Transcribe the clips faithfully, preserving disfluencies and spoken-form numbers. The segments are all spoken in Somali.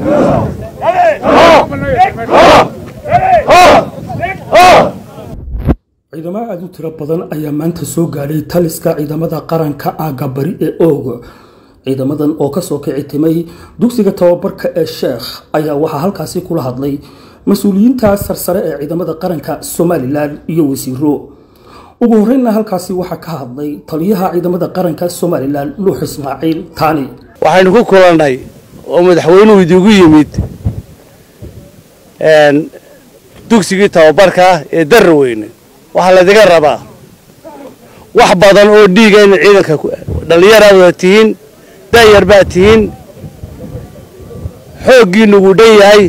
ciidamo aad u tiro badan ayaa maanta soo gaadhay taliska ciidamada qaranka aaga bari ee oog ciidamadan oo ka soo kici timay dugsiga tababarka ee sheekh ayaa waxaa halkaasi kula hadlay mas-uuliyiinta sarsare ee ciidamada qaranka Somaliland iyo wasiiro ugu horreynna halkaasi waxaa ka hadlay taliyaha ciidamada qaranka Somaliland Nuux Ismaaciil Taani waxaynu ku kulannay oo madaxweynuhu idigu yimid een dugsigii tababarka ee Darweyne waxa la diga rabaa wax badan oo dhiiga in ciidanka dhalinyarada tihiin dayar baa tihiin xooggiinu ugu dhayahay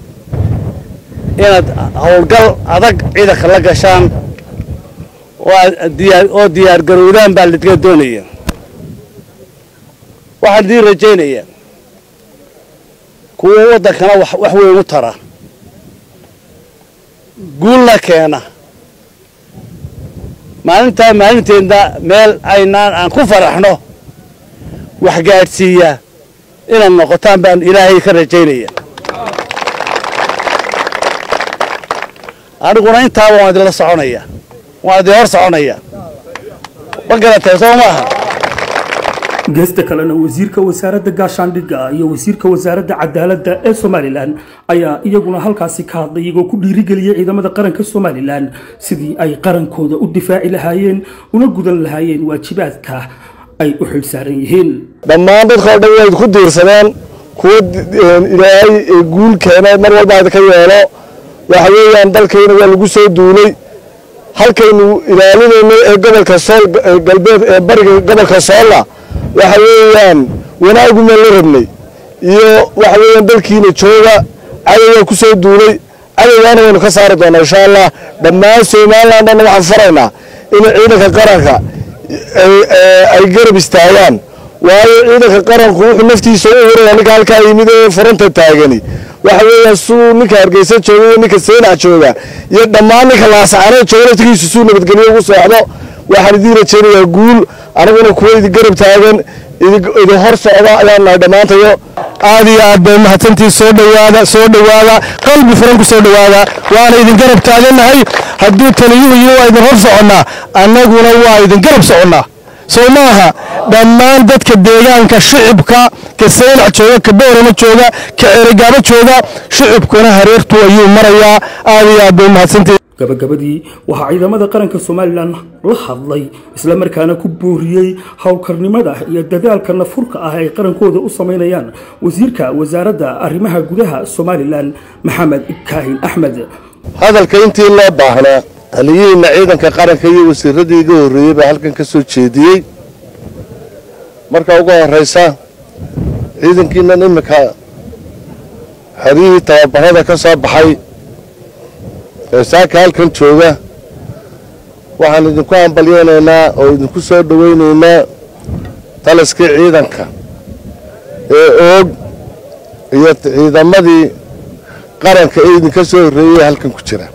inaad howlgal adag ciidanka la gashaan oo diyaar oo diyaar garowdaan baa la diga doonaya waxaan diin rajaynayaa kuwa wadankana wax wax weyn u tara guulna keena maalinta maalinteeda meel aynaan aan ku faraxno wax gaadhsiiya inaan noqotaan baan ilaahay ka rajaynaya aniguna intaa waan idin la soconaya waan idin hor soconaya ma garatay soo maaha geesta kalena wasiirka wasaaradda gaashaandhigga iyo wasiirka wasaaradda cadaaladda ee Somaliland ayaa iyaguna halkaasi ka hadlay iyagoo ku dhiirigeliyay ciidamada qaranka Somaliland sidii ay qarankooda u difaaci lahaayeen una gudan lahaayeen waajibaadka ay u xilsaaran yihiin dhammaan dadka oo dhan way ku diirsadeen kuwa ilaahay guul keenay mar walba ay ka yeelo waxa weeyaan dalkeena waa lagu soo duulay halkaynu ilaalinayno ee gobolka Sool galbeed ee bariga gobolka Soola waxa weeyaan wanaagu ma la rabnay iyo waxa weeyaan dalkiina jooga cadawga ku soo duulay cadawgana waynu ka saari doonaa insha Allah dhammaan Somaliland dhan waxaan faraynaa in ciidanka qaranka ay garab istaagaan waayo ciidanka qaranku wuxuu naftiisa u horeeyay ninka halka yimid ee furanta taagani waxa weeyaan suu ninka Hargeysa jooga ninka Seenac jooga iyo dhammaan ninka Laascaano jooga tigiisu suu nabadgelyo ugu socdo waxaan idin rajaynayaa guul anaguna kuwa idin garab taagan idin hor socda ayaan nahay dhamaantayo aad iyo aad bay mahadsantii soo dhawaada soo dhawaada qalbi furan ku soo dhawaada waana idin garab taaganahay haddii taliyuhu iyo waa idin hor soconnaa annaguna waa idin garab soconnaa soo maaha dhammaan dadka deegaanka shicibka ka Seenac jooga ka Boorama jooga ka Ergaabo jooga shicibkuna hareertu ayuu marayaa aad iyo aad bay mahadsantii gabagabadii waxa ciidamada qaranka Somaliland la hadlay isla markaana ku booriyay hawlkarnimada iyo dadaalka nafurka ah ay qarankooda u sameynayaan wasiirka wasaaradda arrimaha gudaha Somaliland Maxamed Kaahin Ahmed hadalka intii loo baahnaa taliyina ciidanka qaranka iyo wasiiradii ugu horeeyay baa halkan ka soo jeediyay marka ugu horeysa ciidankiina imika xariiri tababarada ka soo baxay saaka halkan jooga waxaan idinku ambalyeynaa oo idinku soo dhaweynaynaa taliskii ciidanka ee oog iyo ciidamadii qaranka ee idinka soo horeeyay halkan ku jira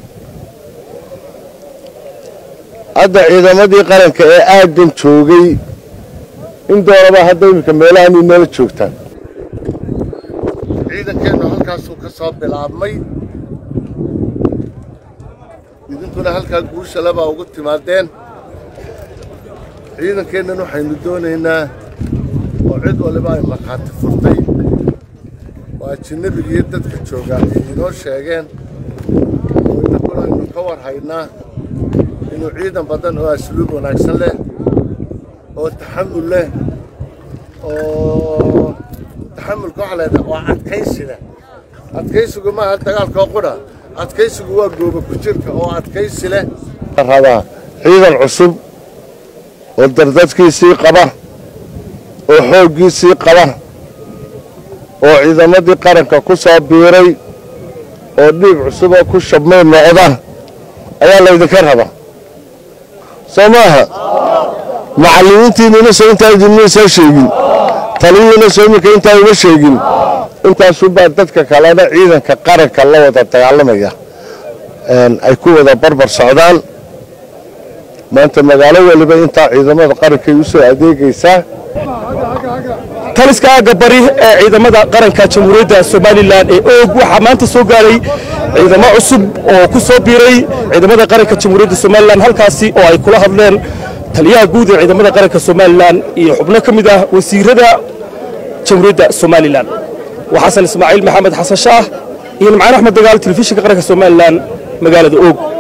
hadda ciidamadii qaranka ee aadan joogay in dooraba hadda imika meelahan inala joogtaan ciidankeena halkaasuu ka soo bilaabmay idinkuna halka guusha laba ugu timaadeen ciidankeenna waxaynu doonaynaa oo cid waliba ay marxaati furtay waa ajnabiga iyo dadka jooga ay inoo sheegeen oo idinkuna aynu ka war haynaa inuu ciidan badan oo asluub wanaagsan leh oo taxamul leh oo taxamulka waxa la yidhaahdaa waa adkaysiga adkaysigu maaha dagaalka qura adkaysigu waa goobo ku jirka oo adkaysi leh rabaa ciidan cusub oo dardadkiisii qaba oo xooggiisii qaba oo ciidamadii qaranka ku soo biiray oo dhiig cusub oo ku shabmay noqda ayaa la idinka rabaa soo maaha macallimiintiina soo inta idin soo sheegin taliyina soo marka inta uga sheegin intaasuu baa dadka kalena ciidanka qaranka la wada dagaalamaya ay ku wada barbar socdaan maanta magaalo waliba inta ciidamada qaranka ay u soo adeegaysaa taliska aagga bari ee ciidamada qaranka jamhuuriyadda somalilan ee oog waxaa maanta soo gaaray ciidamo cusub oo ku soo biiray ciidamada qaranka jamhuuriyadda somalilan halkaasi oo ay kula hadleen taliyaha guud ee ciidamada qaranka somalilan iyo xubno ka mid ah wasiirada jamhuuriyadda somalilan waa xasan ismaaciil maxamed xasan shaah iyo nimcaan axmed dagaal telefishinka qaranka somalilan magaalada oog.